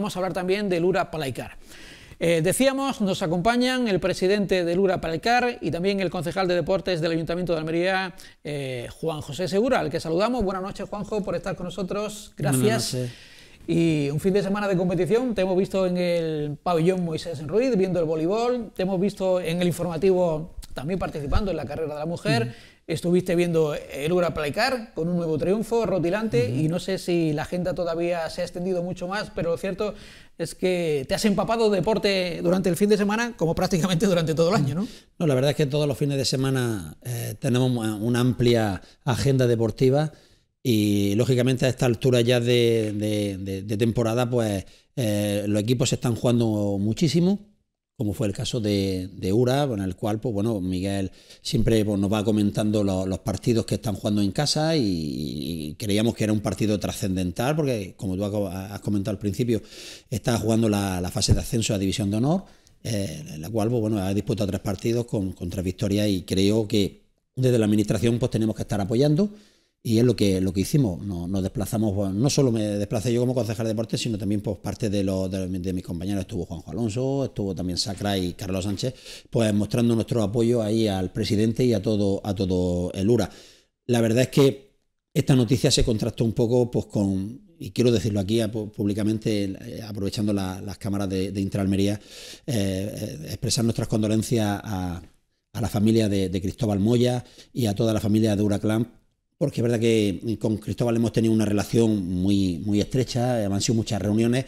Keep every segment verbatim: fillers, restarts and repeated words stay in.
vamos a hablar también del Ura Palaycar. Eh, decíamos, nos acompañan el presidente del Ura Palaycar y también el concejal de deportes del Ayuntamiento de Almería, eh, Juan José Segura, al que saludamos. Buenas noches, Juanjo, por estar con nosotros. Gracias. Y un fin de semana de competición, te hemos visto en el pabellón Moisés Ruiz, viendo el voleibol, te hemos visto en el informativo también participando en la carrera de la mujer, uh-huh. Estuviste viendo el Ura Palaycar con un nuevo triunfo rotilante, uh-huh. Y no sé si la agenda todavía se ha extendido mucho más, pero lo cierto es que te has empapado de deporte durante el fin de semana como prácticamente durante todo el año, ¿no? No, la verdad es que todos los fines de semana eh, tenemos una amplia agenda deportiva. Y lógicamente a esta altura ya de, de, de, de temporada, pues eh, los equipos se están jugando muchísimo, como fue el caso de, de Ura, en el cual pues bueno, Miguel siempre pues, nos va comentando los, los partidos que están jugando en casa, y, y creíamos que era un partido trascendental, porque como tú has comentado al principio, está jugando la, la fase de ascenso a División de Honor, eh, en la cual pues, bueno, ha disputado tres partidos con, con tres victorias, y creo que desde la administración pues tenemos que estar apoyando. Y es lo que, lo que hicimos, nos, nos desplazamos, bueno, no solo me desplacé yo como concejal de deportes, sino también pues, parte de, los, de, de mis compañeros, estuvo Juanjo Alonso, estuvo también Sacra y Carlos Sánchez, pues mostrando nuestro apoyo ahí al presidente y a todo, a todo el Ura. La verdad es que esta noticia se contrastó un poco pues, con, y quiero decirlo aquí públicamente, eh, aprovechando la, las cámaras de, de Intraalmería, eh, eh, expresar nuestras condolencias a, a la familia de, de Cristóbal Moya y a toda la familia de Ura Clan, porque es verdad que con Cristóbal hemos tenido una relación muy, muy estrecha, han sido muchas reuniones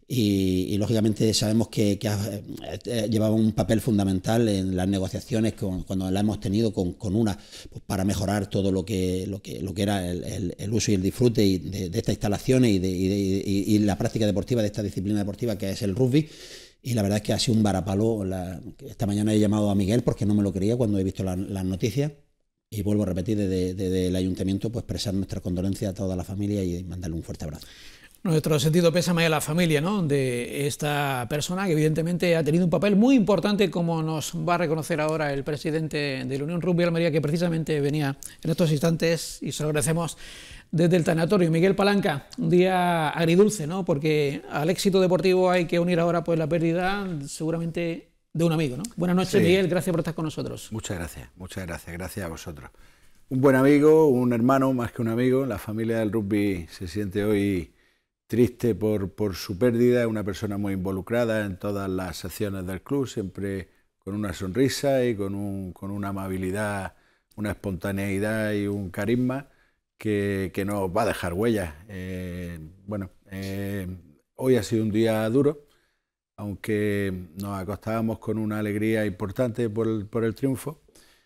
y, y lógicamente sabemos que, que ha eh, llevado un papel fundamental en las negociaciones con, cuando la hemos tenido con, con Ura, pues para mejorar todo lo que, lo que, lo que era el, el, el uso y el disfrute de, de estas instalaciones y, de, y, de, y, y la práctica deportiva de esta disciplina deportiva que es el rugby. Y la verdad es que ha sido un varapalo. La, esta mañana he llamado a Miguel porque no me lo creía cuando he visto la, las noticias. Y vuelvo a repetir desde, desde el ayuntamiento, pues expresar nuestra condolencia a toda la familia y mandarle un fuerte abrazo. Nuestro sentido pésame a la familia, ¿no?, de esta persona que evidentemente ha tenido un papel muy importante, como nos va a reconocer ahora el presidente de la Unión Rugby Almería, que precisamente venía en estos instantes, y se lo agradecemos desde el tanatorio. Miguel Palanca, un día agridulce, ¿no?, porque al éxito deportivo hay que unir ahora pues la pérdida seguramente de un amigo, ¿no? Buenas noches, sí. Miguel, gracias por estar con nosotros. Muchas gracias, muchas gracias, gracias a vosotros. Un buen amigo, un hermano más que un amigo. La familia del rugby se siente hoy triste por, por su pérdida, una persona muy involucrada en todas las acciones del club, siempre con una sonrisa y con, un, con una amabilidad, una espontaneidad y un carisma que, que nos va a dejar huellas. Eh, bueno, eh, hoy ha sido un día duro, aunque nos acostábamos con una alegría importante por el, por el triunfo,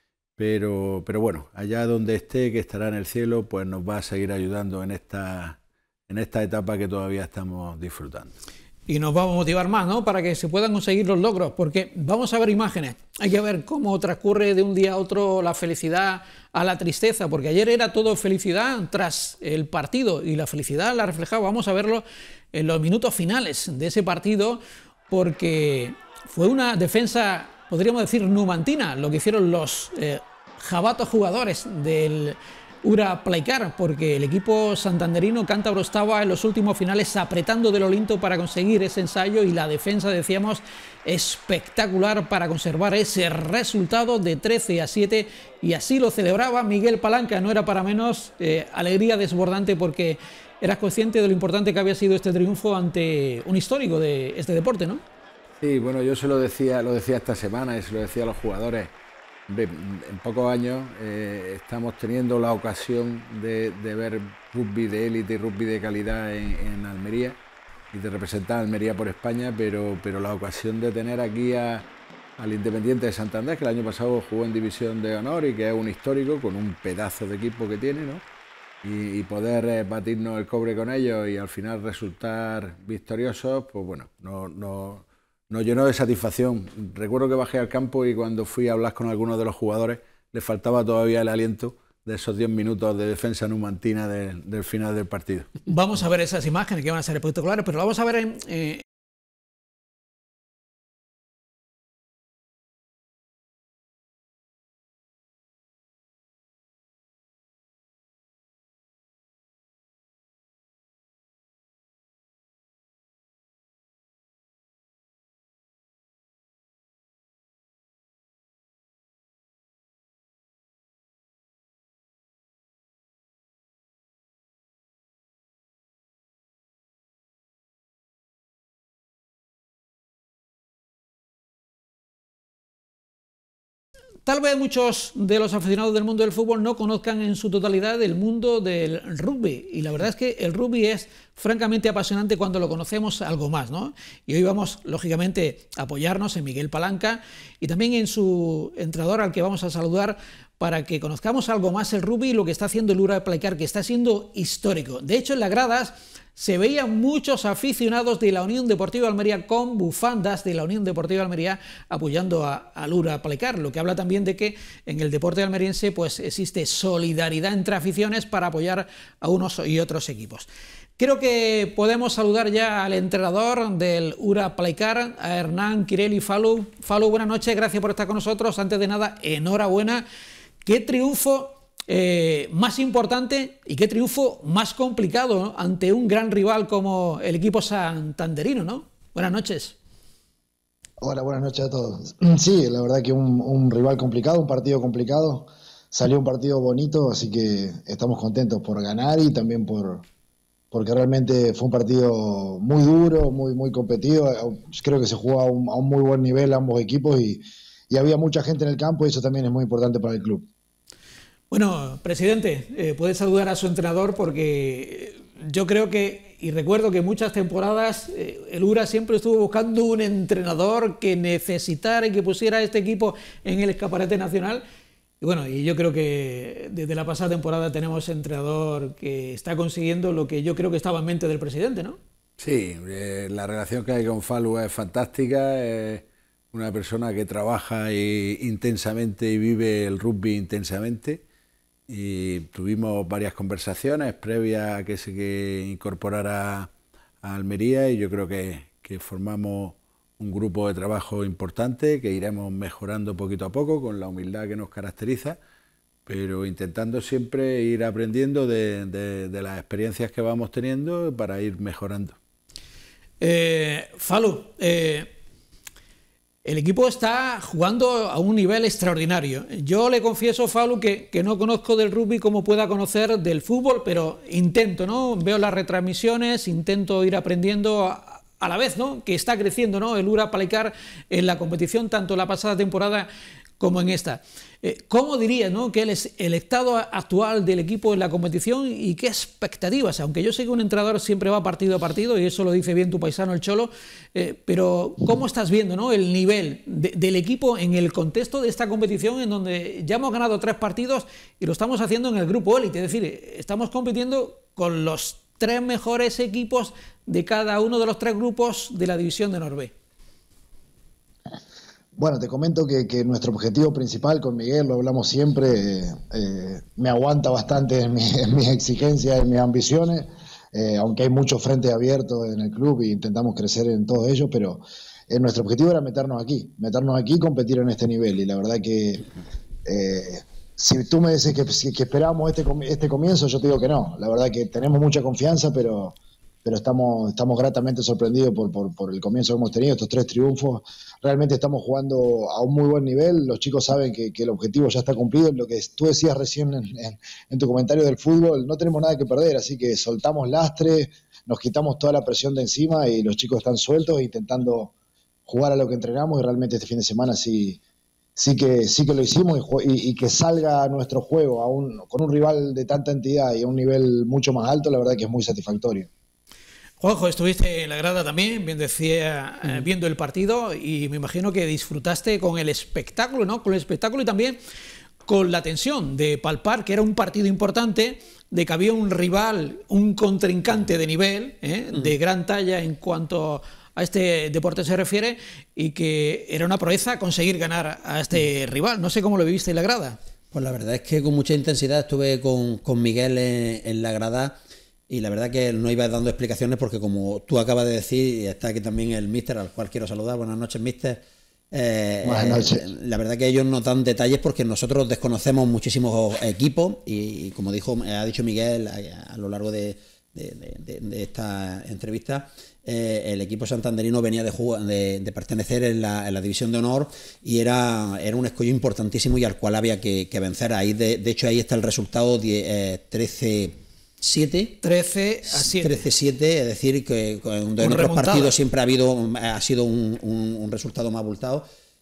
pero, pero bueno, allá donde esté, que estará en el cielo, pues nos va a seguir ayudando en esta, en esta etapa que todavía estamos disfrutando. Y nos va a motivar más, ¿no?, para que se puedan conseguir los logros, porque vamos a ver imágenes, hay que ver cómo transcurre de un día a otro la felicidad a la tristeza, porque ayer era todo felicidad tras el partido y la felicidad la reflejaba. Vamos a verlo en los minutos finales de ese partido, porque fue una defensa, podríamos decir, numantina, lo que hicieron los eh, jabatos jugadores del Ura Palaycar, porque el equipo santanderino cántabro estaba en los últimos finales apretando de lo lindo para conseguir ese ensayo, y la defensa, decíamos, espectacular para conservar ese resultado de trece a siete, y así lo celebraba Miguel Palanca. No era para menos, eh, alegría desbordante, porque eras consciente de lo importante que había sido este triunfo ante un histórico de este deporte, ¿no? Sí, bueno, yo se lo decía, lo decía esta semana y se lo decía a los jugadores. En pocos años eh, estamos teniendo la ocasión de, de ver rugby de élite y rugby de calidad en, en Almería y de representar a Almería por España, pero, pero la ocasión de tener aquí a, al Independiente de Santander, que el año pasado jugó en División de Honor y que es un histórico con un pedazo de equipo que tiene, ¿no? Y, y poder eh, batirnos el cobre con ellos y al final resultar victoriosos, pues bueno, no, no, nos llenó de satisfacción. Recuerdo que bajé al campo y cuando fui a hablar con algunos de los jugadores les faltaba todavía el aliento de esos diez minutos de defensa numantina de, del final del partido. Vamos a ver esas imágenes que van a ser espectaculares, pero lo vamos a ver en, eh, tal vez muchos de los aficionados del mundo del fútbol no conozcan en su totalidad el mundo del rugby, y la verdad es que el rugby es francamente apasionante cuando lo conocemos algo más, ¿no? Y hoy vamos, lógicamente, a apoyarnos en Miguel Palanca y también en su entrenador, al que vamos a saludar, para que conozcamos algo más el rugby y lo que está haciendo el Ura Playcar, que está siendo histórico. De hecho, en las gradas se veían muchos aficionados de la Unión Deportiva Almería con bufandas de la Unión Deportiva Almería apoyando a, al Ura Playcar, lo que habla también de que en el deporte almeriense pues existe solidaridad entre aficiones para apoyar a unos y otros equipos. Creo que podemos saludar ya al entrenador del Ura Playcar, a Hernán Quirelli Falu. Falu, buenas noches, gracias por estar con nosotros. Antes de nada, enhorabuena. ¿Qué triunfo eh, más importante y qué triunfo más complicado, ¿no?, ante un gran rival como el equipo santanderino, ¿no? Buenas noches. Hola, buenas noches a todos. Sí, la verdad que un, un rival complicado, un partido complicado. Salió un partido bonito, así que estamos contentos por ganar y también por porque realmente fue un partido muy duro, muy, muy competido. Creo que se jugó a un, a un muy buen nivel ambos equipos y, y había mucha gente en el campo y eso también es muy importante para el club. Bueno, presidente, eh, puede saludar a su entrenador porque yo creo que, y recuerdo que muchas temporadas eh, el Ura siempre estuvo buscando un entrenador que necesitara y que pusiera a este equipo en el escaparate nacional. Y bueno, y yo creo que desde la pasada temporada tenemos entrenador que está consiguiendo lo que yo creo que estaba en mente del presidente, ¿no? Sí, eh, la relación que hay con Falu es fantástica, es una persona que trabaja y, intensamente y vive el rugby intensamente. Y tuvimos varias conversaciones previas a que se que incorporara a Almería y yo creo que, que formamos un grupo de trabajo importante que iremos mejorando poquito a poco con la humildad que nos caracteriza, pero intentando siempre ir aprendiendo de, de, de las experiencias que vamos teniendo para ir mejorando. Eh, Falu, eh, el equipo está jugando a un nivel extraordinario. Yo le confieso, Falu, que, que no conozco del rugby como pueda conocer del fútbol, pero intento, ¿no? Veo las retransmisiones, intento ir aprendiendo a, a la vez, ¿no?, que está creciendo, ¿no?, el Ura Playcar en la competición, tanto la pasada temporada como en esta. Eh, ¿Cómo dirías, ¿no?, que es el estado actual del equipo en la competición y qué expectativas? Aunque yo sé que un entrenador siempre va partido a partido y eso lo dice bien tu paisano el Cholo, eh, pero ¿cómo estás viendo, ¿no?, el nivel de, del equipo en el contexto de esta competición en donde ya hemos ganado tres partidos y lo estamos haciendo en el grupo élite? Es decir, estamos compitiendo con los tres mejores equipos de cada uno de los tres grupos de la división de Norbe. Bueno, te comento que, que nuestro objetivo principal con Miguel, lo hablamos siempre, eh, eh, me aguanta bastante en, mi, en mis exigencias, en mis ambiciones, eh, aunque hay muchos frentes abiertos en el club y intentamos crecer en todos ellos, pero eh, nuestro objetivo era meternos aquí, meternos aquí y competir en este nivel. Y la verdad que eh, si tú me dices que, que esperábamos este, este comienzo, yo te digo que no. La verdad que tenemos mucha confianza, pero... pero estamos, estamos gratamente sorprendidos por, por, por el comienzo que hemos tenido, estos tres triunfos. Realmente estamos jugando a un muy buen nivel, los chicos saben que, que el objetivo ya está cumplido, lo que tú decías recién en, en, en tu comentario del fútbol, no tenemos nada que perder, así que soltamos lastre, nos quitamos toda la presión de encima y los chicos están sueltos intentando jugar a lo que entrenamos y realmente este fin de semana sí, sí, que, sí que lo hicimos y, y, y que salga nuestro juego a un, con un rival de tanta entidad y a un nivel mucho más alto, la verdad que es muy satisfactorio. Juanjo, estuviste en la grada también, bien decía, eh, viendo el partido y me imagino que disfrutaste con el espectáculo, ¿no? Con el espectáculo y también con la tensión de palpar que era un partido importante, de que había un rival, un contrincante de nivel, ¿eh? de gran talla en cuanto a este deporte se refiere y que era una proeza conseguir ganar a este rival. No sé cómo lo viviste en la grada. Pues la verdad es que con mucha intensidad estuve con, con Miguel en, en la grada. Y la verdad que no iba dando explicaciones porque como tú acabas de decir, y está aquí también el míster, al cual quiero saludar, buenas noches, míster. Eh, Buenas noches. Eh, la verdad que ellos no dan detalles porque nosotros desconocemos muchísimos equipos y, y como dijo, ha dicho Miguel a, a lo largo de, de, de, de esta entrevista, eh, el equipo santanderino venía de, de, de pertenecer en la, en la división de honor y era, era un escollo importantísimo y al cual había que, que vencer. Ahí de, de hecho ahí está el resultado de, eh, trece siete trece a siete trece siete, es decir que en otros partidos siempre ha habido ha sido un, un, un resultado más abultado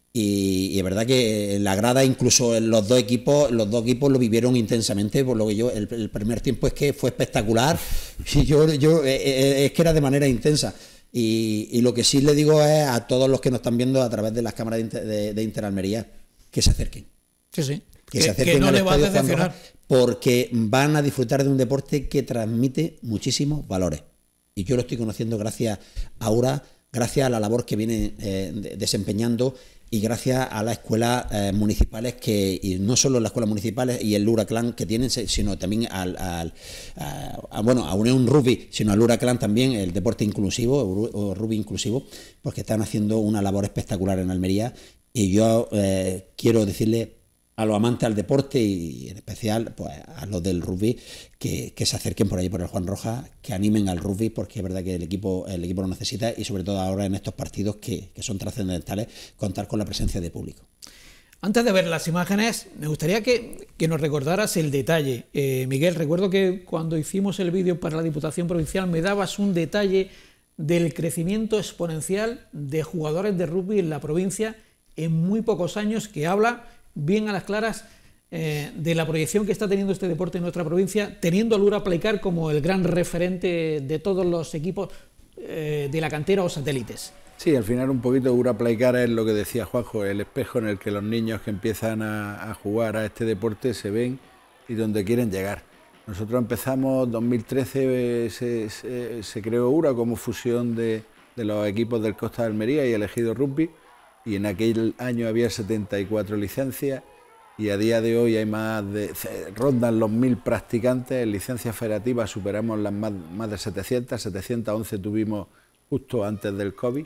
Y, y es verdad que en la grada incluso los dos equipos los dos equipos lo vivieron intensamente, por lo que yo el, el primer tiempo es que fue espectacular y yo, yo eh, es que era de manera intensa. Y, y lo que sí le digo es a todos los que nos están viendo a través de las cámaras de Inter, de, de Inter Almería, que se acerquen. Sí, sí. Que, que se acerquen que no al le va a estadio Juan decepcionar. Rojas, porque van a disfrutar de un deporte que transmite muchísimos valores. Y yo lo estoy conociendo gracias a Aura, gracias a la labor que viene eh, desempeñando y gracias a las escuelas eh, municipales, que y no solo las escuelas municipales y el Huracán que tienen, sino también al, al a, a, bueno, a Unión Rugby, sino al Huracán también, el deporte inclusivo o rugby inclusivo, porque están haciendo una labor espectacular en Almería. Y yo eh, quiero decirle a los amantes al deporte y en especial pues, a los del rugby que, que se acerquen por ahí por el Juan Rojas, que animen al rugby, porque es verdad que el equipo el equipo lo necesita, y sobre todo ahora en estos partidos que, que son trascendentales, contar con la presencia de público. Antes de ver las imágenes, me gustaría que, que nos recordaras el detalle. Eh, Miguel, recuerdo que cuando hicimos el vídeo para la Diputación Provincial me dabas un detalle del crecimiento exponencial de jugadores de rugby en la provincia en muy pocos años, que habla bien a las claras eh, de la proyección que está teniendo este deporte en nuestra provincia, teniendo al Ura Playcar como el gran referente de todos los equipos eh, de la cantera o satélites. Sí, al final un poquito Ura Playcar es lo que decía Juanjo, el espejo en el que los niños que empiezan a, a jugar a este deporte se ven y donde quieren llegar. Nosotros empezamos, dos mil trece eh, se, se, se creó Ura como fusión de, de los equipos del Costa de Almería y el Ejido Rugby, y en aquel año había setenta y cuatro licencias y a día de hoy hay más de, rondan los mil practicantes. En licencias federativas superamos las más, más de setecientas, setecientas once tuvimos justo antes del COVID,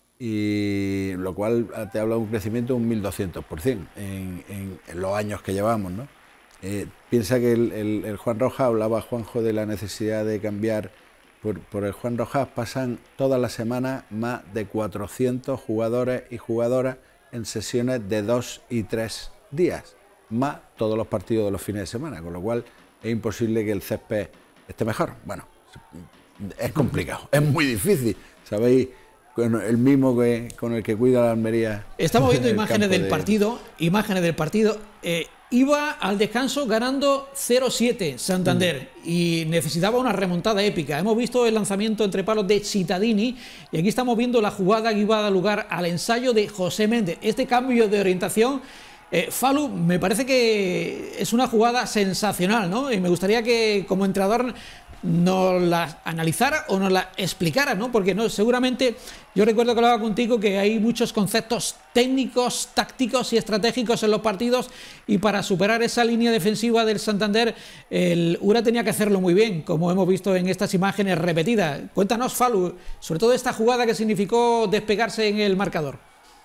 y lo cual te habla de un crecimiento de un mil doscientos por ciento en, en, en los años que llevamos, ¿no? Eh, piensa que el, el, el Juan Rojas, hablaba Juanjo de la necesidad de cambiar. Por, por el Juan Rojas pasan todas las semanas más de cuatrocientos jugadores y jugadoras en sesiones de dos y tres días, más todos los partidos de los fines de semana, con lo cual es imposible que el césped esté mejor. Bueno, es complicado, es muy difícil, ¿sabéis? Con el mismo que, con el que cuida la Almería. Estamos viendo imágenes del de... partido, imágenes del partido. Eh, iba al descanso ganando cero siete Santander mm. y necesitaba una remontada épica. Hemos visto el lanzamiento entre palos de Cittadini y aquí estamos viendo la jugada que iba a dar lugar al ensayo de José Méndez. Este cambio de orientación, eh, Falu, me parece que es una jugada sensacional, ¿no? Y me gustaría que como entrenador nos la analizara o nos la explicara, ¿no? Porque no, seguramente, yo recuerdo que hablaba contigo que hay muchos conceptos técnicos, tácticos y estratégicos en los partidos, y para superar esa línea defensiva del Santander, el Ura tenía que hacerlo muy bien, como hemos visto en estas imágenes repetidas. Cuéntanos, Falu, sobre todo esta jugada que significó despegarse en el marcador.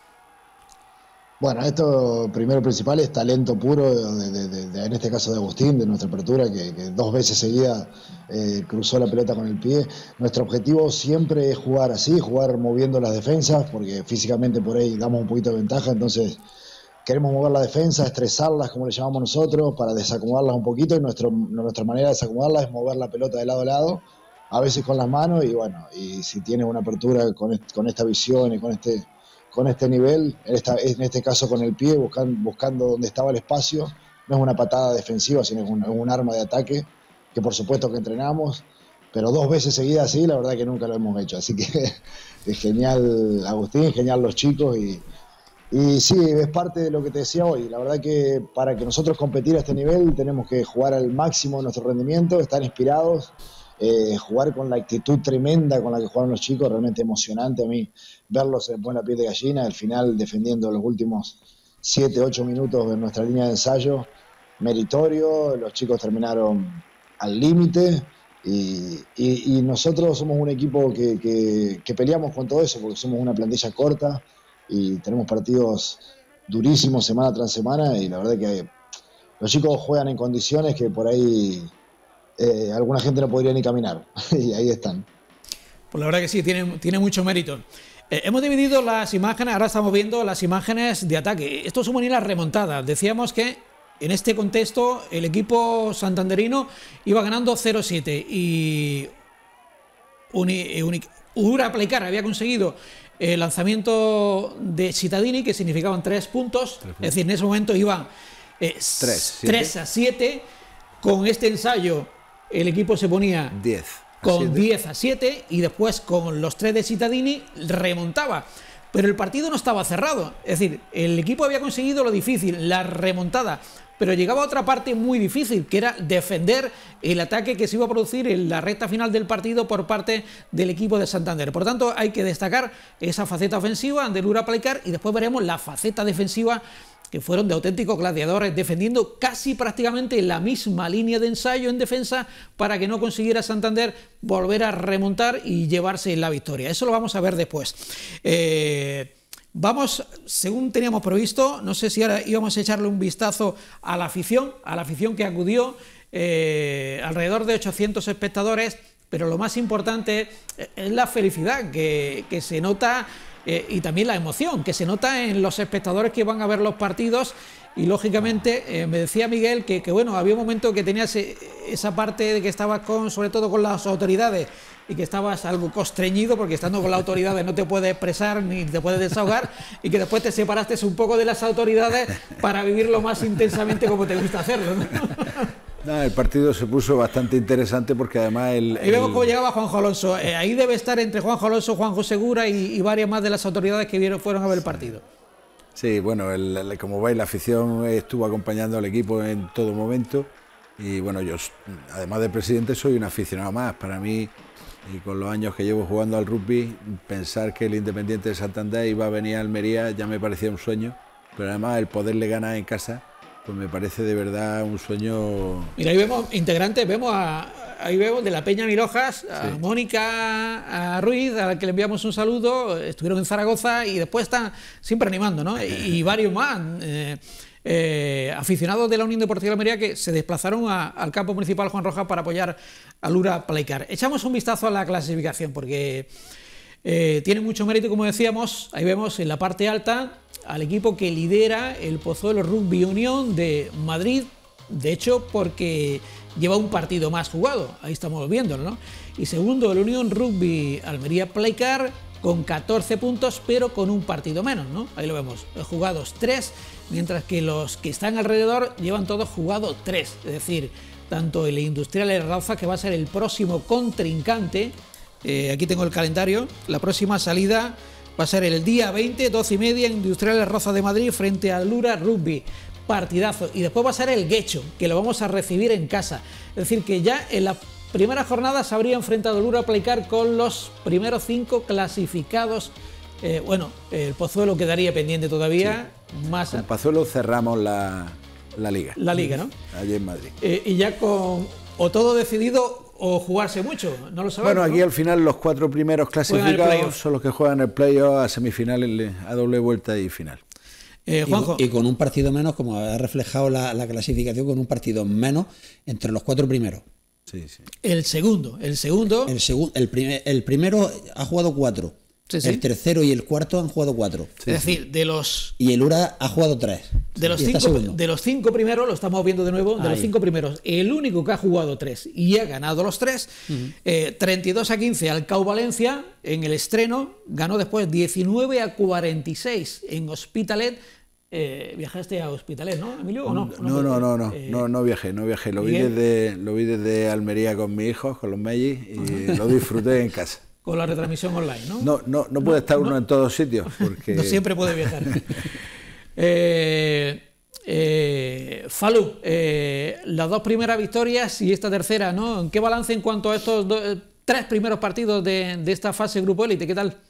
Bueno, esto primero principal es talento puro, de, de, de, de, en este caso de Agustín, de nuestra apertura, que, que dos veces seguida eh, cruzó la pelota con el pie. Nuestro objetivo siempre es jugar así, jugar moviendo las defensas, porque físicamente por ahí damos un poquito de ventaja, entonces queremos mover la defensa, estresarlas, como le llamamos nosotros, para desacomodarlas un poquito, y nuestro, nuestra manera de desacomodarlas es mover la pelota de lado a lado, a veces con las manos, y bueno, y si tienes una apertura con, est con esta visión y con este... con este nivel, en, esta, en este caso con el pie, buscando, buscando donde estaba el espacio. No es una patada defensiva, sino es un, un arma de ataque, que por supuesto que entrenamos, pero dos veces seguidas así, la verdad que nunca lo hemos hecho. Así que es genial Agustín, genial los chicos, y, y sí, es parte de lo que te decía hoy. La verdad que para que nosotros competir a este nivel tenemos que jugar al máximo de nuestro rendimiento, estar inspirados, Eh, jugar con la actitud tremenda con la que jugaron los chicos, realmente emocionante. A mí verlos se me pone la piel de gallina, al final defendiendo los últimos siete, ocho minutos de nuestra línea de ensayo, meritorio. Los chicos terminaron al límite, y, y, y nosotros somos un equipo que, que, que peleamos con todo eso, porque somos una plantilla corta y tenemos partidos durísimos semana tras semana, y la verdad que los chicos juegan en condiciones que por ahí Eh, alguna gente no podría ni caminar, y ahí están. Pues la verdad que sí, tiene, tiene mucho mérito. Eh, hemos dividido las imágenes, ahora estamos viendo las imágenes de ataque. Esto supone la remontada. Decíamos que en este contexto el equipo santanderino iba ganando cero siete y Uni, Uni, Ura Playcar había conseguido el lanzamiento de Cittadini, que significaban tres puntos, tres puntos. Es decir, en ese momento iban eh, tres a siete. Con este ensayo el equipo se ponía diez con diez a siete y después con los tres de Cittadini remontaba. Pero el partido no estaba cerrado, es decir, el equipo había conseguido lo difícil, la remontada, pero llegaba a otra parte muy difícil, que era defender el ataque que se iba a producir en la recta final del partido por parte del equipo de Santander. Por tanto, hay que destacar esa faceta ofensiva del Lura Playcar y después veremos la faceta defensiva, que fueron de auténticos gladiadores, defendiendo casi prácticamente la misma línea de ensayo en defensa para que no consiguiera Santander volver a remontar y llevarse la victoria. Eso lo vamos a ver después. Eh, vamos, según teníamos previsto, no sé si ahora íbamos a echarle un vistazo a la afición, a la afición que acudió, eh, alrededor de ochocientos espectadores, pero lo más importante es la felicidad que, que se nota. Eh, y también la emoción que se nota en los espectadores que van a ver los partidos y lógicamente eh, me decía Miguel que, que bueno, había un momento que tenías esa parte de que estabas con, sobre todo con las autoridades y que estabas algo constreñido porque estando con las autoridades no te puedes expresar ni te puedes desahogar y que después te separaste un poco de las autoridades para vivirlo más intensamente como te gusta hacerlo, ¿no? No, el partido se puso bastante interesante porque además el... Y vemos cómo llegaba Juanjo Alonso. Eh, ahí debe estar entre Juanjo Alonso, Juanjo Segura y, y varias más de las autoridades que vieron, fueron a ver el partido. Sí, bueno, el, el, como veis, la afición estuvo acompañando al equipo en todo momento y bueno, yo además de presidente soy un aficionado más. Para mí, y con los años que llevo jugando al rugby, pensar que el Independiente de Santander iba a venir a Almería ya me parecía un sueño, pero además el poderle ganar en casa pues me parece de verdad un sueño. Mira, ahí vemos integrantes, vemos a, ahí vemos de la Peña Mirojas, a sí. Mónica, a Ruiz, a la que le enviamos un saludo, estuvieron en Zaragoza y después están siempre animando, ¿no? Y, y varios más, eh, eh, aficionados de la Unión Deportiva de Almería que se desplazaron a, al campo municipal Juan Rojas para apoyar a Lura Playcar. Echamos un vistazo a la clasificación porque eh, tiene mucho mérito, como decíamos, ahí vemos en la parte alta al equipo que lidera el Pozuelo Rugby Unión de Madrid, de hecho porque lleva un partido más jugado, ahí estamos viéndolo, ¿no? Y segundo el Unión Rugby Almería Playcar con catorce puntos, pero con un partido menos, ¿no? Ahí lo vemos, jugados tres, mientras que los que están alrededor llevan todos jugados tres, es decir, tanto el Industrial de Raza, que va a ser el próximo contrincante, eh, aquí tengo el calendario, la próxima salida va a ser el día veinte, doce y media, Industriales Rozas de Madrid frente a Lura Rugby. Partidazo. Y después va a ser el Guecho, que lo vamos a recibir en casa. Es decir, que ya en la primera jornada se habría enfrentado Lura Playcar con los primeros cinco clasificados. Eh, bueno, el Pozuelo quedaría pendiente todavía. Sí. Más con Pozuelo cerramos la, la liga. La liga, ¿no? Allí en Madrid. Eh, y ya con o todo decidido o jugarse mucho, no lo sabemos. Bueno, aquí ¿no? Al final los cuatro primeros clasificados son los que juegan el playoff a semifinales, a doble vuelta y final. Eh, Juanjo. Y, y con un partido menos, como ha reflejado la, la clasificación, con un partido menos entre los cuatro primeros. Sí, sí. El segundo, el segundo. El, segu el, primer, el primero ha jugado cuatro. Sí, sí. El tercero y el cuarto han jugado cuatro. Sí, es decir, de los. Y el Ura ha jugado tres. De los, cinco, de los cinco primeros, lo estamos viendo de nuevo, de Ahí. los cinco primeros, el único que ha jugado tres y ha ganado los tres, uh-huh. eh, treinta y dos a quince al Cau Valencia en el estreno, ganó después diecinueve a cuarenta y seis en Hospitalet. Eh, ¿Viajaste a Hospitalet, no, Emilio? ¿O no? No, no, no, no, eh, no, no viajé, no viajé. Lo vi, desde, lo vi desde Almería con mis hijos, con los Mellis, y uh-huh. lo disfruté en casa. Con la retransmisión online, ¿no? No, no, no puede no, estar uno no, en todos sitios. Porque... No siempre puede viajar. eh, eh, Falú, eh, las dos primeras victorias y esta tercera, ¿no? ¿En qué balance en cuanto a estos dos, tres primeros partidos de, de esta fase Grupo Élite? ¿Qué tal?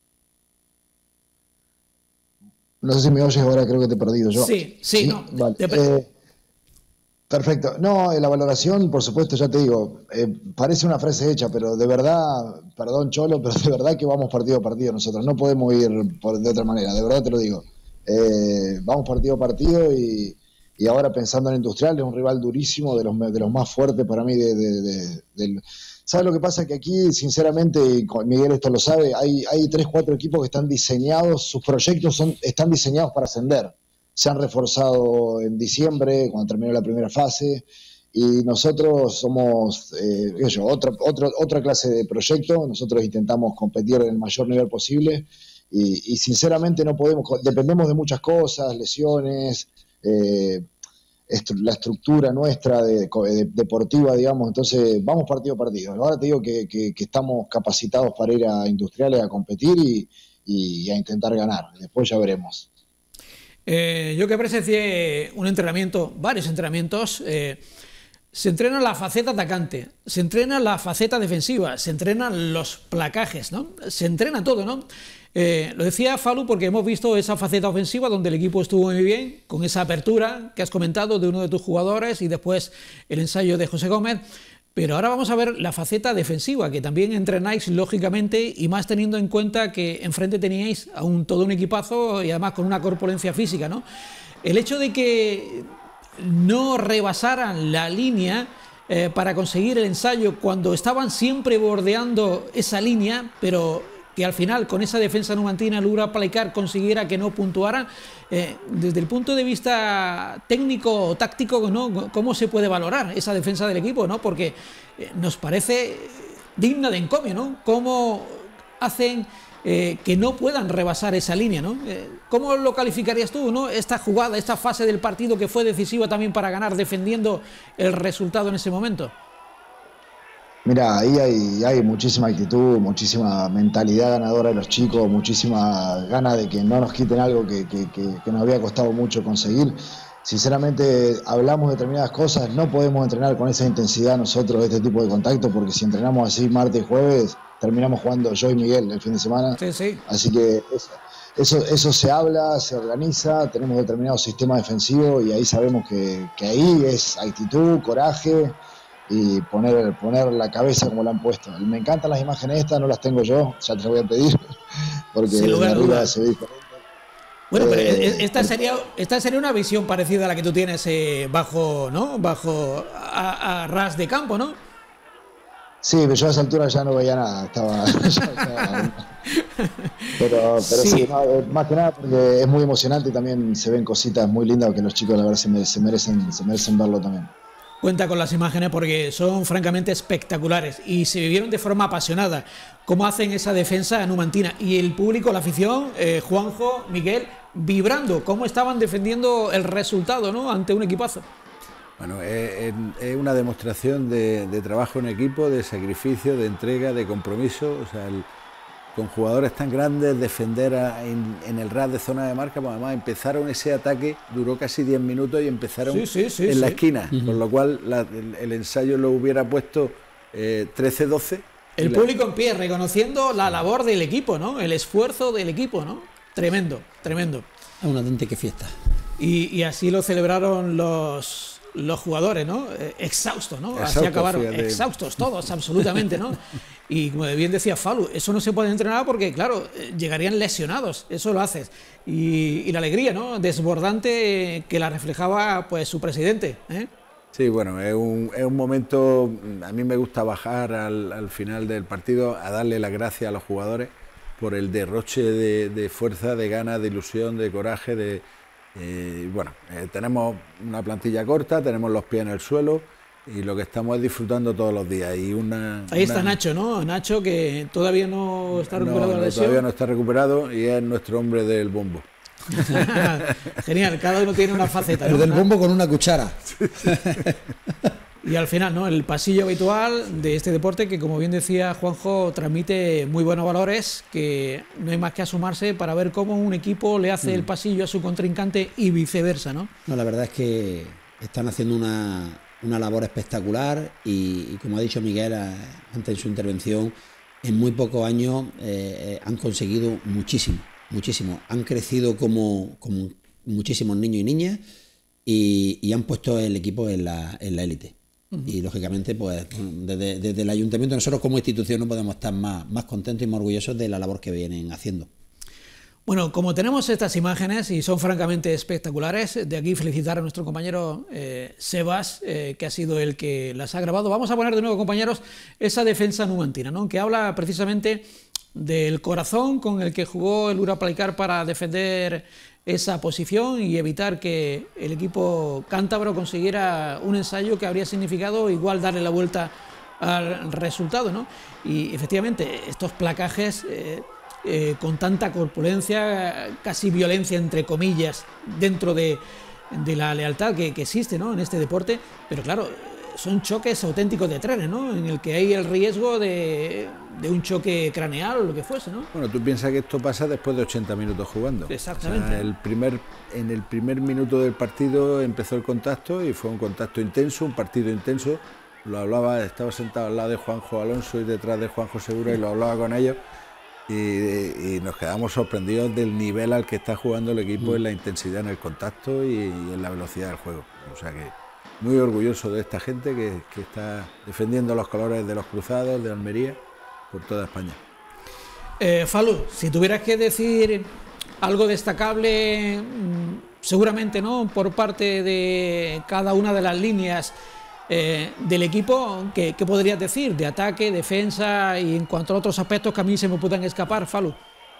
No sé si me oyes ahora, creo que te he perdido yo. Sí, sí, ¿Sí? no. Vale. Eh, perfecto. No, la valoración, por supuesto, ya te digo, eh, parece una frase hecha, pero de verdad, perdón Cholo, pero de verdad que vamos partido a partido nosotros. No podemos ir por, de otra manera, de verdad te lo digo. Eh, vamos partido a partido y, y ahora pensando en Industrial, es un rival durísimo, de los, de los más fuertes para mí. De, de, de, del, ¿Sabes lo que pasa? Que aquí, sinceramente, y Miguel esto lo sabe, hay, hay tres, cuatro equipos que están diseñados, sus proyectos son, están diseñados para ascender. Se han reforzado en diciembre, cuando terminó la primera fase, y nosotros somos eh, yo, otra, otra, otra clase de proyecto. Nosotros intentamos competir en el mayor nivel posible, y, y sinceramente no podemos, dependemos de muchas cosas, lesiones, eh, estru la estructura nuestra de, de, deportiva, digamos, entonces vamos partido a partido. Ahora te digo que, que, que estamos capacitados para ir a Industriales a competir y, y, y a intentar ganar, después ya veremos. Eh, yo que presencié un entrenamiento, varios entrenamientos, eh, se entrena la faceta atacante, se entrena la faceta defensiva, se entrenan los placajes, ¿no? Se entrena todo, ¿no? Eh, lo decía Falu porque hemos visto esa faceta ofensiva donde el equipo estuvo muy bien, con esa apertura que has comentado de uno de tus jugadores y después el ensayo de José Gómez. Pero ahora vamos a ver la faceta defensiva, que también entrenáis lógicamente y más teniendo en cuenta que enfrente teníais a un, todo un equipazo y además con una corpulencia física, ¿no? El hecho de que no rebasaran la línea eh, para conseguir el ensayo cuando estaban siempre bordeando esa línea, pero que al final con esa defensa numantina el Ura Playcar consiguiera que no puntuara, eh, desde el punto de vista técnico o táctico, ¿no? ¿Cómo se puede valorar esa defensa del equipo, ¿no? Porque eh, nos parece digna de encomio, ¿no? Cómo hacen eh, que no puedan rebasar esa línea, ¿no? Eh, ¿Cómo lo calificarías tú, ¿no? Esta jugada, esta fase del partido que fue decisiva también para ganar, defendiendo el resultado en ese momento. Mira, ahí hay, hay muchísima actitud, muchísima mentalidad ganadora de los chicos, muchísima gana de que no nos quiten algo que, que, que, que nos había costado mucho conseguir. Sinceramente, hablamos de determinadas cosas, no podemos entrenar con esa intensidad nosotros este tipo de contacto, porque si entrenamos así martes y jueves, terminamos jugando yo y Miguel el fin de semana. Sí, sí. Así que eso, eso, eso se habla, se organiza, tenemos determinado sistema defensivo y ahí sabemos que, que ahí es actitud, coraje y poner, poner la cabeza como la han puesto. Me encantan las imágenes estas, no las tengo yo, ya te las voy a pedir, porque desde arriba se ve diferente. Bueno, pero eh, esta sería esta sería una visión parecida a la que tú tienes eh, bajo, ¿no? Bajo a, a ras de campo, ¿no? Sí, pero yo a esa altura ya no veía nada, estaba... ya estaba pero pero sí, sí no, más que nada porque es muy emocionante y también se ven cositas muy lindas que los chicos la verdad se, me, se, merecen, se merecen verlo también. Cuenta con las imágenes porque son francamente espectaculares y se vivieron de forma apasionada. Cómo hacen esa defensa numantina y el público, la afición, eh, Juanjo, Miguel, vibrando, cómo estaban defendiendo el resultado, ¿no? Ante un equipazo. Bueno, es, es una demostración de, de trabajo en equipo, de sacrificio, de entrega, de compromiso. O sea, el, con jugadores tan grandes, defender a, en, en el ras de zona de marca, pues además empezaron ese ataque, duró casi diez minutos y empezaron sí, sí, sí, en sí. la esquina, uh-huh. Con lo cual la, el, el ensayo lo hubiera puesto eh, trece doce. El público en pie, reconociendo la labor del equipo, ¿no? El esfuerzo del equipo, ¿no? Tremendo, tremendo. Es una auténtica fiesta. Y, y así lo celebraron los... los jugadores, ¿no? Eh, exhaustos, ¿no? Exhaustos, así acabaron, fíjate. Exhaustos todos, absolutamente, ¿no? Y como bien decía Falu, eso no se puede entrenar porque, claro, llegarían lesionados, eso lo haces. Y, y la alegría, ¿no? Desbordante que la reflejaba, pues, su presidente, ¿eh? Sí, bueno, es un, es un momento, a mí me gusta bajar al, al final del partido a darle las gracias a los jugadores por el derroche de, de fuerza, de ganas, de ilusión, de coraje, de... Eh, bueno, eh, tenemos una plantilla corta, tenemos los pies en el suelo y lo que estamos es disfrutando todos los días. Y una, Ahí una... está Nacho, ¿no? Nacho que todavía no está recuperado no, de la no, lesión. Todavía no está recuperado y es nuestro hombre del bombo. Genial, cada uno tiene una faceta, ¿no? El del bombo con una cuchara. Y al final, ¿no? El pasillo habitual de este deporte que, como bien decía Juanjo, transmite muy buenos valores, que no hay más que asomarse para ver cómo un equipo le hace mm. el pasillo a su contrincante y viceversa, ¿no? No, la verdad es que están haciendo una, una labor espectacular y, y, como ha dicho Miguel antes en su intervención, en muy pocos años eh, han conseguido muchísimo, muchísimo. Han crecido como, como muchísimos niños y niñas y, y han puesto el equipo en la en la élite. Y lógicamente, pues desde, desde el ayuntamiento, nosotros como institución no podemos estar más, más contentos y más orgullosos de la labor que vienen haciendo. Bueno, como tenemos estas imágenes y son francamente espectaculares, de aquí felicitar a nuestro compañero eh, Sebas, eh, que ha sido el que las ha grabado. Vamos a poner de nuevo, compañeros, esa defensa numantina, ¿no? Que habla precisamente del corazón con el que jugó el Ura Playcar para defender esa posición y evitar que el equipo cántabro consiguiera un ensayo que habría significado igual darle la vuelta al resultado, ¿no? Y efectivamente estos placajes eh, eh, con tanta corpulencia, casi violencia entre comillas, dentro de, de la lealtad que, que existe, ¿no?, en este deporte, pero claro, son choques auténticos de trenes, ¿no?, en el que hay el riesgo de, de un choque craneal o lo que fuese, ¿no? Bueno, tú piensas que esto pasa después de ochenta minutos jugando. Exactamente. O sea, el primer, en el primer minuto del partido empezó el contacto y fue un contacto intenso, un partido intenso. Lo hablaba, estaba sentado al lado de Juanjo Alonso y detrás de Juanjo Segura y lo hablaba con ellos y, y nos quedamos sorprendidos del nivel al que está jugando el equipo, mm. en la intensidad, en el contacto y, y en la velocidad del juego. O sea que muy orgulloso de esta gente que, que está defendiendo los colores de los Cruzados, de Almería, por toda España. Eh, Falu, si tuvieras que decir algo destacable, seguramente, ¿no?, por parte de cada una de las líneas eh, del equipo, ¿qué, ¿qué podrías decir? De ataque, defensa y en cuanto a otros aspectos que a mí se me puedan escapar, Falu.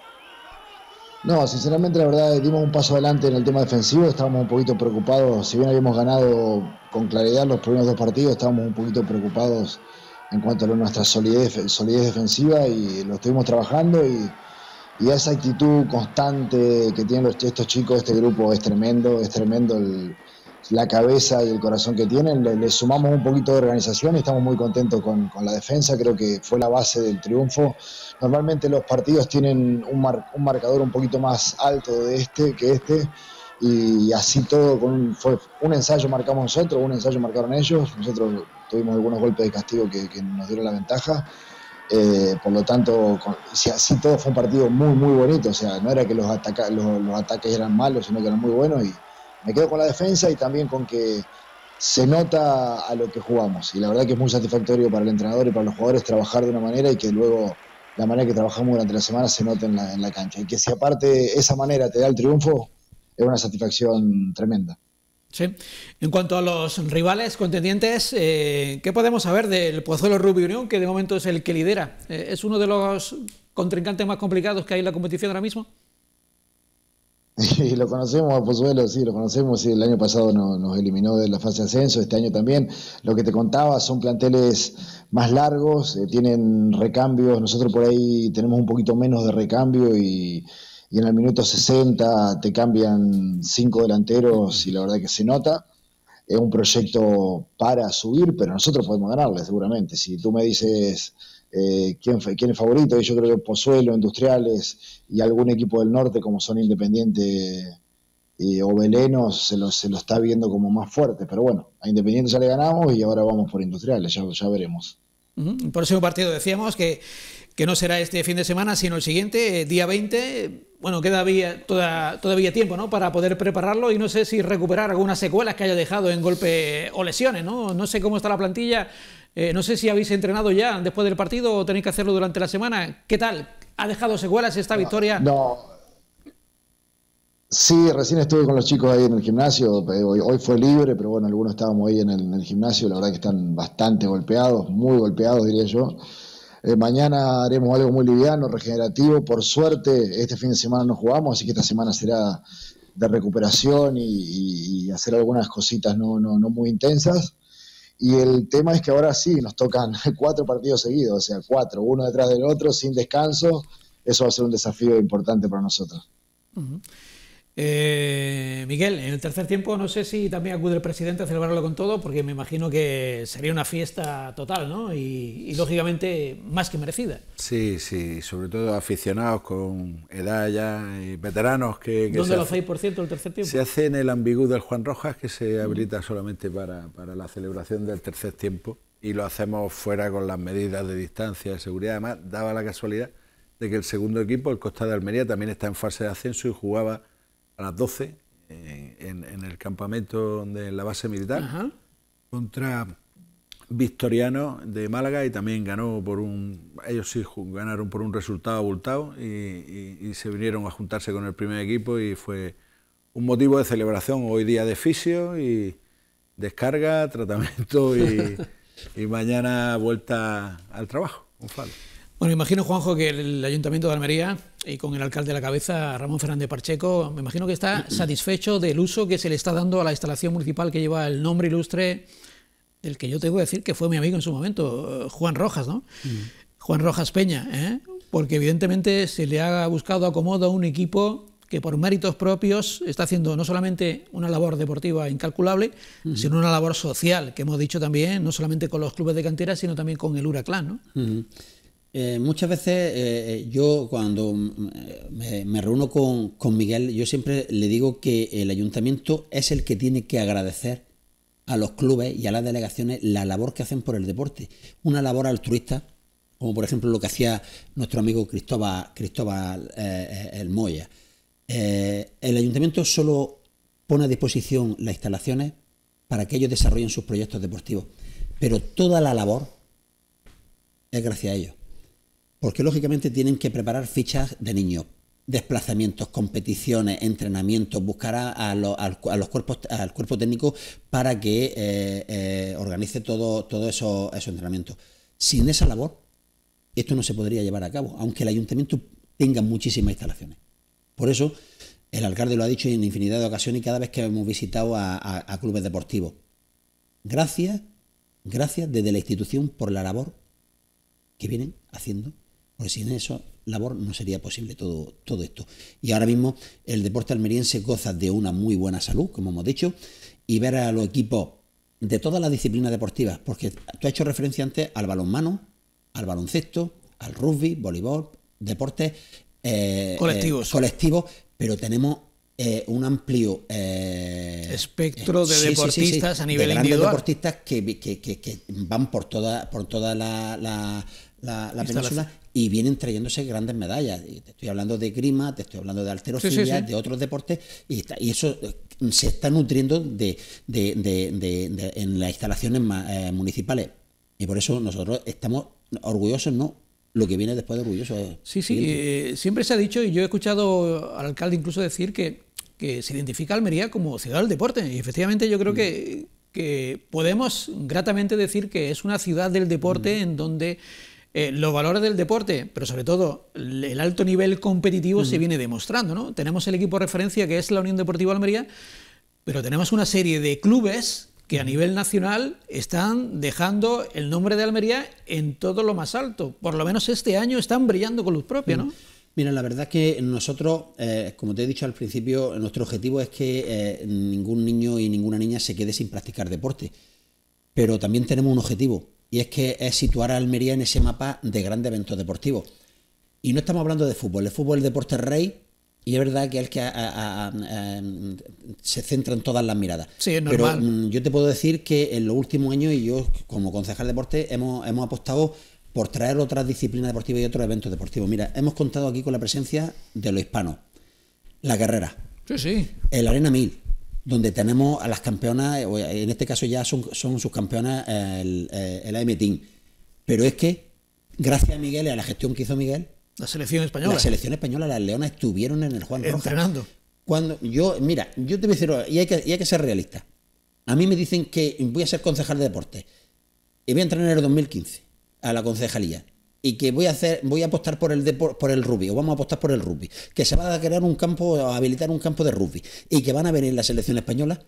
No, sinceramente la verdad dimos un paso adelante en el tema defensivo, estábamos un poquito preocupados, si bien habíamos ganado con claridad los primeros dos partidos, estábamos un poquito preocupados en cuanto a nuestra solidez, solidez defensiva y lo estuvimos trabajando y, y esa actitud constante que tienen los, estos chicos, este grupo es tremendo, es tremendo el, la cabeza y el corazón que tienen, le, le sumamos un poquito de organización y estamos muy contentos con, con la defensa, creo que fue la base del triunfo. Normalmente los partidos tienen un, mar, un marcador un poquito más alto de este que este y así todo, con un, fue un ensayo marcamos nosotros, un ensayo marcaron ellos, nosotros tuvimos algunos golpes de castigo que, que nos dieron la ventaja, eh, por lo tanto, con, si así todo fue un partido muy muy bonito, o sea, no era que los, ataca, los, los ataques eran malos, sino que eran muy buenos y me quedo con la defensa y también con que se nota a lo que jugamos y la verdad que es muy satisfactorio para el entrenador y para los jugadores trabajar de una manera y que luego la manera que trabajamos durante la semana se nota en la, en la cancha y que si aparte esa manera te da el triunfo es una satisfacción tremenda. Sí. En cuanto a los rivales contendientes, eh, ¿qué podemos saber del Pozuelo Rugby Unión, que de momento es el que lidera? Eh, ¿Es uno de los contrincantes más complicados que hay en la competición ahora mismo? Y lo conocemos a Pozuelo, sí, lo conocemos, sí, el año pasado no, nos eliminó de la fase de ascenso, este año también. Lo que te contaba son planteles más largos, eh, tienen recambios, nosotros por ahí tenemos un poquito menos de recambio y, y en el minuto sesenta te cambian cinco delanteros y la verdad que se nota. Es un proyecto para subir, pero nosotros podemos ganarle seguramente. Si tú me dices eh, quién, quién es favorito, yo creo que Pozuelo, Industriales y algún equipo del norte como son Independiente eh, o Belenos se lo, se lo está viendo como más fuerte. Pero bueno, a Independiente ya le ganamos y ahora vamos por Industriales, ya, ya veremos. Uh-huh. El próximo partido decíamos que, que no será este fin de semana, sino el siguiente, día veinte. Bueno, queda todavía, toda, todavía tiempo, ¿no?, para poder prepararlo y no sé si recuperar algunas secuelas que haya dejado en golpe o lesiones, ¿no? No sé cómo está la plantilla, eh, no sé si habéis entrenado ya después del partido o tenéis que hacerlo durante la semana. ¿Qué tal? ¿Ha dejado secuelas esta victoria? No, sí, recién estuve con los chicos ahí en el gimnasio, hoy, hoy fue libre, pero bueno, algunos estábamos ahí en el, en el gimnasio, la verdad que están bastante golpeados, muy golpeados diría yo. Eh, mañana haremos algo muy liviano, regenerativo. Por suerte, este fin de semana no jugamos, así que esta semana será de recuperación y, y, y hacer algunas cositas no, no, no muy intensas. Y el tema es que ahora sí, nos tocan cuatro partidos seguidos, o sea, cuatro, uno detrás del otro, sin descanso. Eso va a ser un desafío importante para nosotros. Uh-huh. Eh, Miguel, en el tercer tiempo no sé si también acude el presidente a celebrarlo con todo, porque me imagino que sería una fiesta total, ¿no? Y, y lógicamente más que merecida. Sí, sí, sobre todo aficionados con edad ya y veteranos que... que ¿Dónde lo hacéis, por cierto, el tercer tiempo? Se hace en el Ambigú del Juan Rojas, que se habilita mm. solamente para, para la celebración del tercer tiempo, y lo hacemos fuera con las medidas de distancia, de seguridad. Además, daba la casualidad de que el segundo equipo, el Costa de Almería, también está en fase de ascenso y jugaba a las doce eh, en, en el campamento de la base militar. Ajá. Contra Victoriano de Málaga y también ganó por un, ellos sí ganaron por un resultado abultado y, y, y se vinieron a juntarse con el primer equipo y fue un motivo de celebración. Hoy día de fisio y descarga, tratamiento y, y mañana vuelta al trabajo. Un falo. Bueno, imagino, Juanjo, que el Ayuntamiento de Almería, y con el alcalde a la cabeza, Ramón Fernández Pacheco, me imagino que está satisfecho del uso que se le está dando a la instalación municipal que lleva el nombre ilustre del que yo tengo que decir que fue mi amigo en su momento, Juan Rojas, ¿no? Mm. Juan Rojas Peña, ¿eh? porque evidentemente se le ha buscado acomodo a un equipo que por méritos propios está haciendo no solamente una labor deportiva incalculable, uh-huh. sino una labor social, que hemos dicho también, no solamente con los clubes de cantera, sino también con el Huracán, ¿no? Uh-huh. Eh, muchas veces eh, yo cuando me, me reúno con, con Miguel, yo siempre le digo que el ayuntamiento es el que tiene que agradecer a los clubes y a las delegaciones la labor que hacen por el deporte. Una labor altruista, como por ejemplo lo que hacía nuestro amigo Cristóbal, Cristóbal eh, El Moya. Eh, el ayuntamiento solo pone a disposición las instalaciones para que ellos desarrollen sus proyectos deportivos, pero toda la labor es gracias a ellos, porque lógicamente tienen que preparar fichas de niños, desplazamientos, competiciones, entrenamientos, buscar a, a, los, a los cuerpos, al cuerpo técnico para que eh, eh, organice todo, todo eso, esos entrenamientos. Sin esa labor, esto no se podría llevar a cabo, aunque el ayuntamiento tenga muchísimas instalaciones. Por eso, el alcalde lo ha dicho en infinidad de ocasiones y cada vez que hemos visitado a, a, a clubes deportivos. Gracias, gracias desde la institución por la labor que vienen haciendo, porque sin eso labor no sería posible todo, todo esto. Y ahora mismo el deporte almeriense goza de una muy buena salud, como hemos dicho, y ver a los equipos de todas las disciplinas deportivas, porque tú has hecho referencia antes al balonmano, al baloncesto, al rugby, voleibol, deportes eh, colectivos. Eh, colectivos, pero tenemos eh, un amplio eh, espectro de eh, sí, deportistas sí, sí, a nivel de grandes individual. Deportistas que, que, que, que van por toda, por toda la, la, la, la península y vienen trayéndose grandes medallas. Y te estoy hablando de grima, te estoy hablando de halterofilia, sí, sí, sí. de otros deportes, y, está, y eso se está nutriendo de, de, de, de, de, en las instalaciones eh, municipales. Y por eso nosotros estamos orgullosos, ¿no? Lo que viene después de orgulloso. Sí, sí, eh, siempre se ha dicho, y yo he escuchado al alcalde incluso decir que, que se identifica a Almería como ciudad del deporte, y efectivamente yo creo mm. que, que podemos gratamente decir que es una ciudad del deporte mm. en donde eh, los valores del deporte, pero sobre todo el alto nivel competitivo mm. se viene demostrando, ¿no? Tenemos el equipo de referencia que es la Unión Deportiva Almería, pero tenemos una serie de clubes que a nivel nacional están dejando el nombre de Almería en todo lo más alto. Por lo menos este año están brillando con luz propia, ¿no? Mira, la verdad es que nosotros, eh, como te he dicho al principio, nuestro objetivo es que eh, ningún niño y ninguna niña se quede sin practicar deporte. Pero también tenemos un objetivo, y es que es situar a Almería en ese mapa de grandes eventos deportivos. Y no estamos hablando de fútbol. El fútbol es el deporte rey, y es verdad que es el que a, a, a, a, se centra en todas las miradas. Sí, es normal. Pero yo te puedo decir que en los últimos años, y yo como concejal de deporte, hemos, hemos apostado por traer otras disciplinas deportivas y otros eventos deportivos. Mira, hemos contado aquí con la presencia de los hispanos. La carrera. Sí, sí. El Arena mil, donde tenemos a las campeonas, en este caso ya son, son sus campeonas el, el A M Team. Pero es que, gracias a Miguel y a la gestión que hizo Miguel, la selección española. La selección española, las Leonas estuvieron en el Juan Rojas. Entrenando. Cuando yo, mira, yo te voy a decir, y hay que, y hay que ser realista. A mí me dicen que voy a ser concejal de deporte y voy a entrenar en el dos mil quince a la concejalía y que voy a hacer, voy a apostar por el depor, por el rugby, o vamos a apostar por el rugby, que se va a crear un campo, a habilitar un campo de rugby y que van a venir la selección española.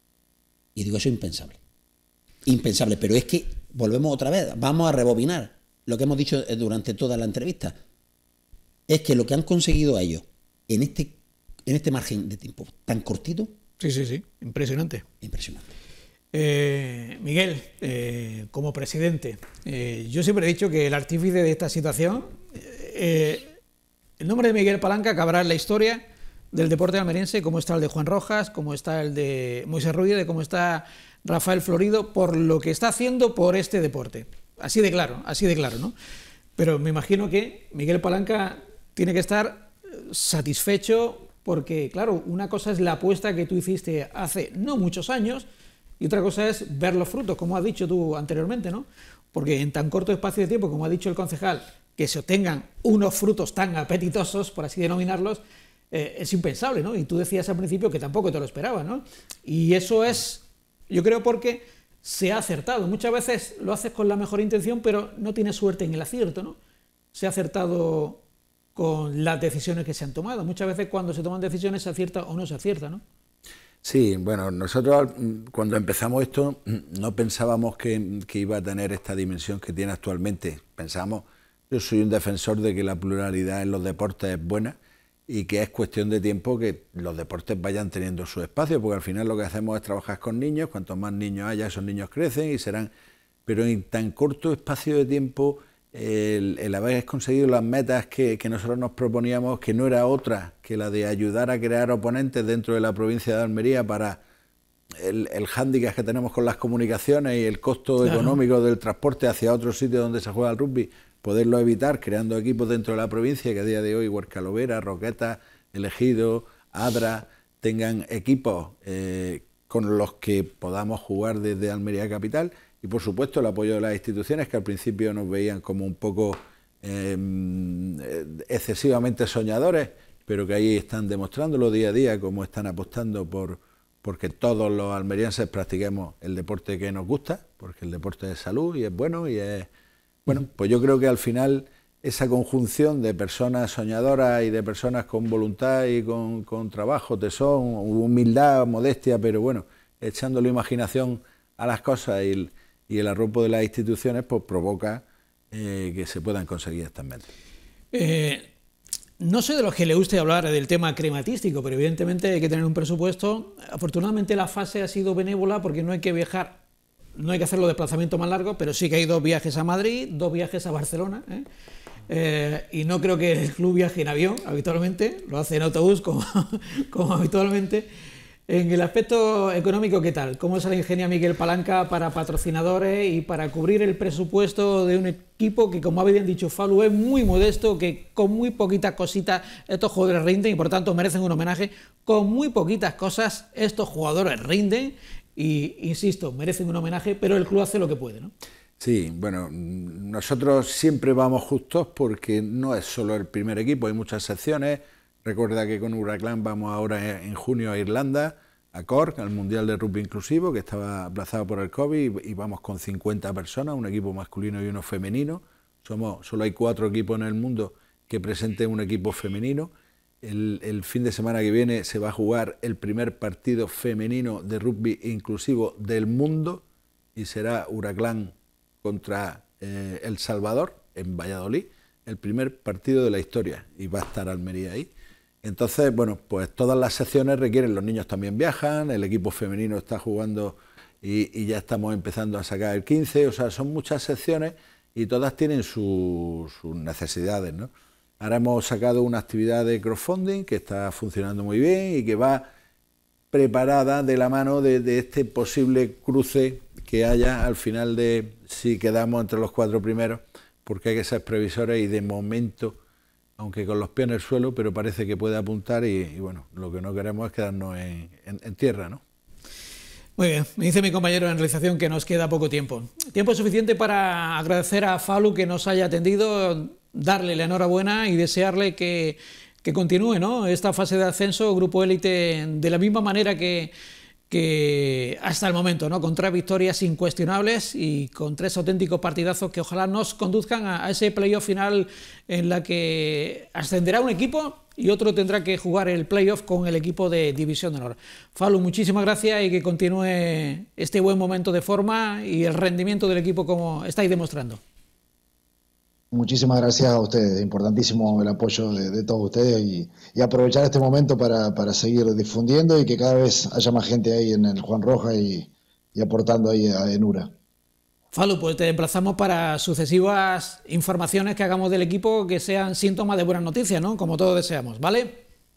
Y digo, eso es impensable. Impensable, pero es que volvemos otra vez, vamos a rebobinar lo que hemos dicho durante toda la entrevista. Es que lo que han conseguido ellos en este, en este margen de tiempo tan cortito. Sí, sí, sí, impresionante. Impresionante. Eh, Miguel, eh, como presidente, eh, yo siempre he dicho que el artífice de esta situación, eh, el nombre de Miguel Palanca acabará en la historia del deporte almeriense, como está el de Juan Rojas, como está el de Moisés Ruiz, de cómo está Rafael Florido, por lo que está haciendo por este deporte. Así de claro, así de claro, ¿no? Pero me imagino que Miguel Palanca tiene que estar satisfecho porque, claro, una cosa es la apuesta que tú hiciste hace no muchos años y otra cosa es ver los frutos, como has dicho tú anteriormente, ¿no? Porque en tan corto espacio de tiempo, como ha dicho el concejal, que se obtengan unos frutos tan apetitosos, por así denominarlos, eh, es impensable, ¿no? Y tú decías al principio que tampoco te lo esperabas, ¿no? Y eso es, yo creo, porque se ha acertado. Muchas veces lo haces con la mejor intención, pero no tienes suerte en el acierto, ¿no? Se ha acertado con las decisiones que se han tomado. Muchas veces cuando se toman decisiones se acierta o no se acierta, ¿no? Sí, bueno, nosotros cuando empezamos esto no pensábamos que, que iba a tener esta dimensión que tiene actualmente. Pensábamos yo soy un defensor de que la pluralidad en los deportes es buena y que es cuestión de tiempo que los deportes vayan teniendo su espacio, porque al final lo que hacemos es trabajar con niños, cuanto más niños haya, esos niños crecen y serán... Pero en tan corto espacio de tiempo, el, el haber conseguido las metas que, que nosotros nos proponíamos, que no era otra que la de ayudar a crear oponentes dentro de la provincia de Almería para el, el hándicap que tenemos con las comunicaciones y el costo claro. económico del transporte hacia otro sitio donde se juega el rugby, poderlo evitar creando equipos dentro de la provincia, que a día de hoy Huercalovera, Roqueta, El Ejido, Adra, tengan equipos eh, con los que podamos jugar desde Almería Capital, y por supuesto el apoyo de las instituciones que al principio nos veían como un poco eh, excesivamente soñadores, pero que ahí están demostrándolo día a día, cómo están apostando por porque todos los almerienses practiquemos el deporte que nos gusta, porque el deporte es salud y es bueno y es... Bueno, pues yo creo que al final esa conjunción de personas soñadoras y de personas con voluntad y con, con trabajo, tesón, humildad, modestia, pero bueno, echándole imaginación a las cosas y, y el arropo de las instituciones, pues provoca eh, que se puedan conseguir estas metas. Eh, no sé de los que le guste hablar del tema crematístico, pero evidentemente hay que tener un presupuesto. Afortunadamente la fase ha sido benévola porque no hay que viajar. No hay que hacer los desplazamientos más largos, pero sí que hay dos viajes a Madrid, dos viajes a Barcelona, ¿eh? Eh, y no creo que el club viaje en avión habitualmente, lo hace en autobús como, como habitualmente. En el aspecto económico, ¿qué tal? ¿Cómo se la ingenia Miguel Palanca para patrocinadores y para cubrir el presupuesto de un equipo que, como habían dicho Falu, es muy modesto, que con muy poquitas cositas estos jugadores rinden y por tanto merecen un homenaje? Con muy poquitas cosas estos jugadores rinden y, insisto, merecen un homenaje, pero el club hace lo que puede, ¿no? Sí, bueno, nosotros siempre vamos justos porque no es solo el primer equipo, hay muchas secciones. Recuerda que con Huracán vamos ahora en junio a Irlanda, a Cork, al Mundial de Rugby Inclusivo, que estaba aplazado por el COVID, y vamos con cincuenta personas, un equipo masculino y uno femenino. Somos, solo hay cuatro equipos en el mundo que presenten un equipo femenino. El, el fin de semana que viene se va a jugar el primer partido femenino de rugby inclusivo del mundo y será Huracán contra eh, El Salvador, en Valladolid, el primer partido de la historia, y va a estar Almería ahí. Entonces, bueno, pues todas las secciones requieren, los niños también viajan, el equipo femenino está jugando y, y ya estamos empezando a sacar el quince, o sea, son muchas secciones y todas tienen su, sus necesidades, ¿no? Ahora hemos sacado una actividad de crowdfunding que está funcionando muy bien y que va preparada de la mano de, de este posible cruce que haya al final de si quedamos entre los cuatro primeros, porque hay que ser previsores y de momento, aunque con los pies en el suelo, pero parece que puede apuntar y, y bueno, lo que no queremos es quedarnos en, en, en tierra, ¿no? Muy bien, me dice mi compañero en realización que nos queda poco tiempo. Tiempo suficiente para agradecer a Falu que nos haya atendido, darle la enhorabuena y desearle que, que continúe, ¿no?, esta fase de ascenso, grupo élite, de la misma manera que, que hasta el momento, ¿no?, con tres victorias incuestionables y con tres auténticos partidazos que ojalá nos conduzcan a, a ese playoff final en la que ascenderá un equipo y otro tendrá que jugar el playoff con el equipo de División de Honor. Falu, muchísimas gracias y que continúe este buen momento de forma y el rendimiento del equipo como estáis demostrando. Muchísimas gracias a ustedes, importantísimo el apoyo de, de todos ustedes y, y aprovechar este momento para, para seguir difundiendo y que cada vez haya más gente ahí en el Juan Roja y, y aportando ahí a Enura. Falu, pues te emplazamos para sucesivas informaciones que hagamos del equipo que sean síntomas de buenas noticias, ¿no?, como todos deseamos, ¿vale?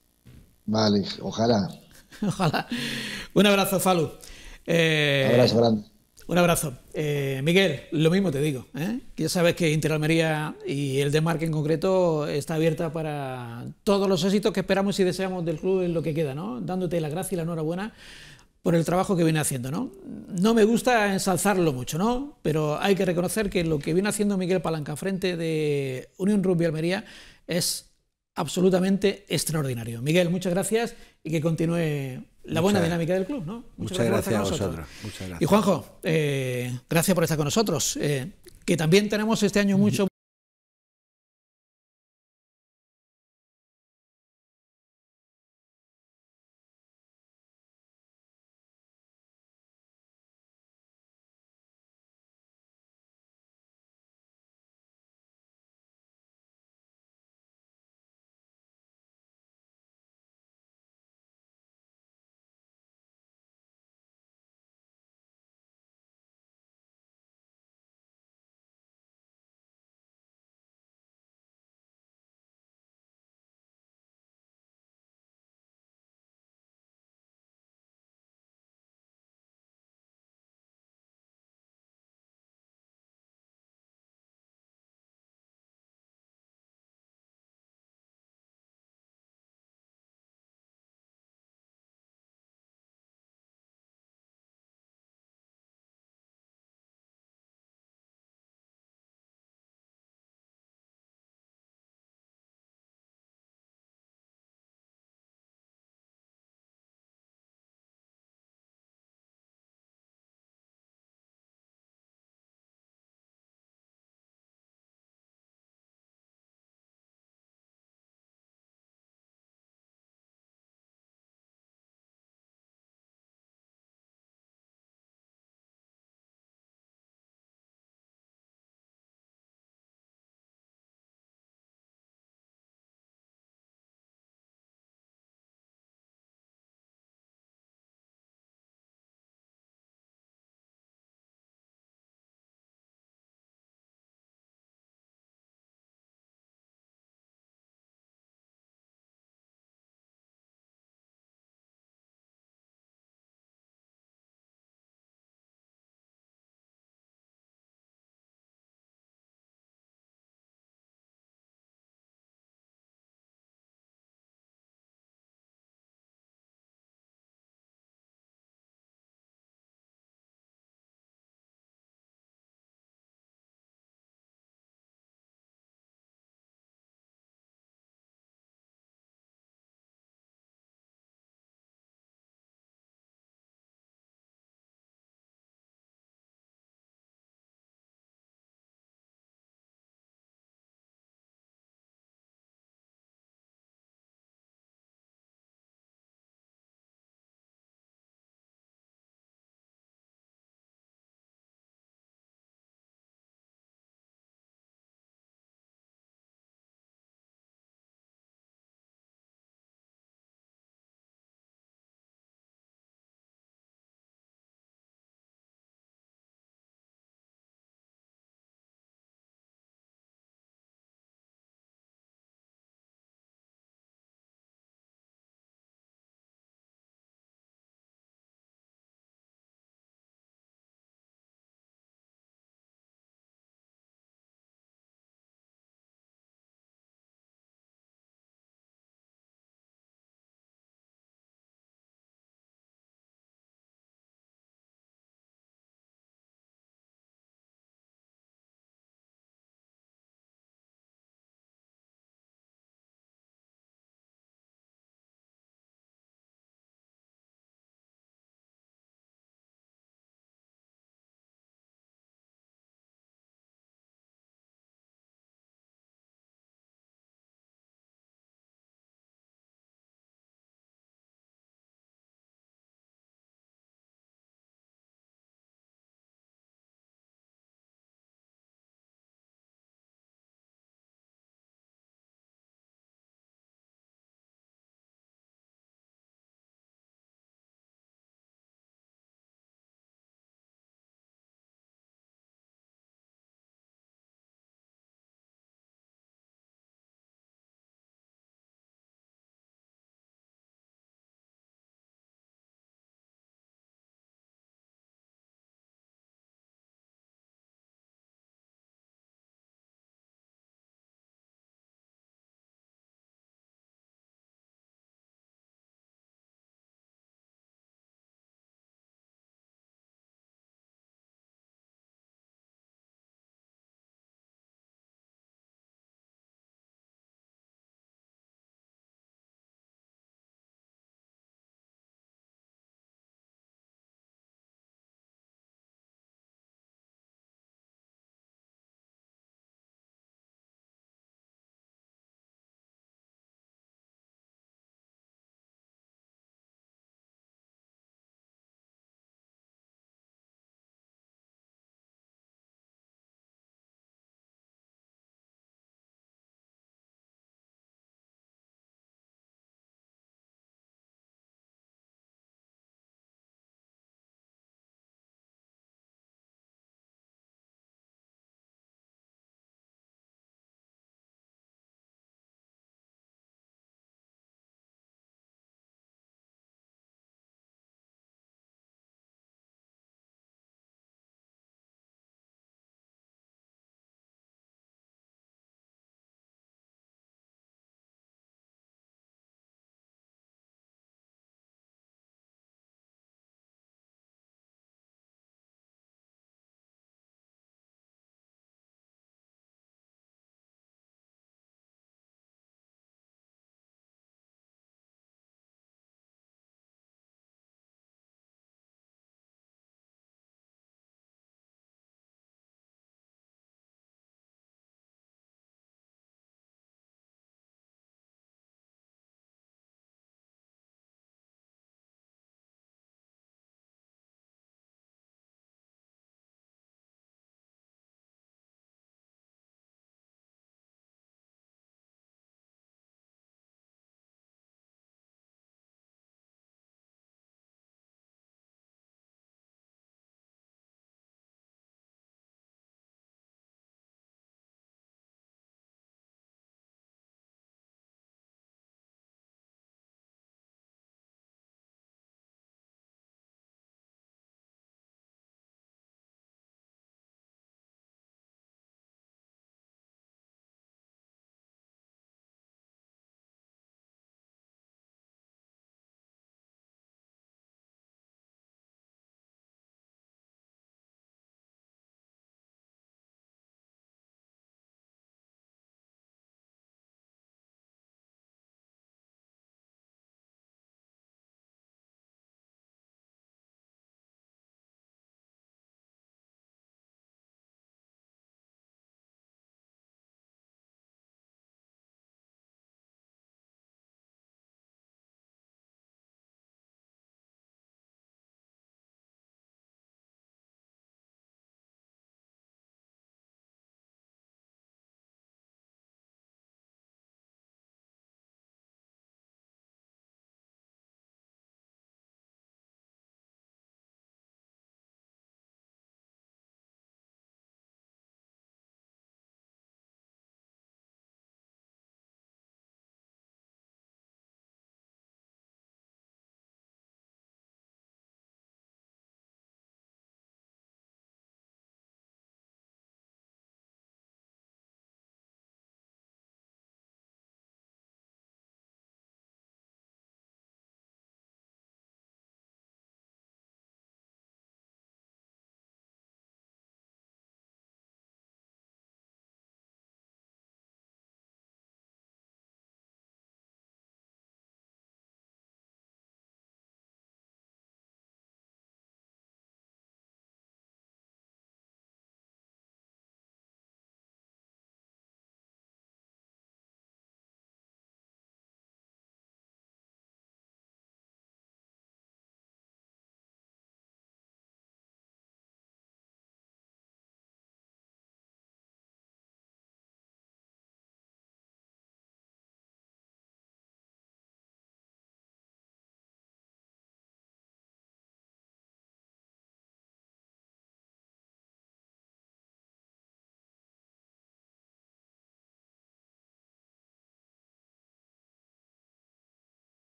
Vale, ojalá. Ojalá. Un abrazo, Falu. Eh... Abrazo grande. Un abrazo. Eh, Miguel, lo mismo te digo, ¿eh? Ya sabes que Inter Almería y el Demarque en concreto está abierta para todos los éxitos que esperamos y deseamos del club en lo que queda, ¿no? Dándote la gracia y la enhorabuena por el trabajo que viene haciendo, ¿no? No me gusta ensalzarlo mucho, ¿no?, pero hay que reconocer que lo que viene haciendo Miguel Palanca frente de Unión Rugby Almería es absolutamente extraordinario. Miguel, muchas gracias y que continúe la buena muchas, dinámica del club, ¿no? Muchas, muchas gracias, gracias a vosotros. Muchas gracias. Y Juanjo, eh, gracias por estar con nosotros, eh, que también tenemos este año mucho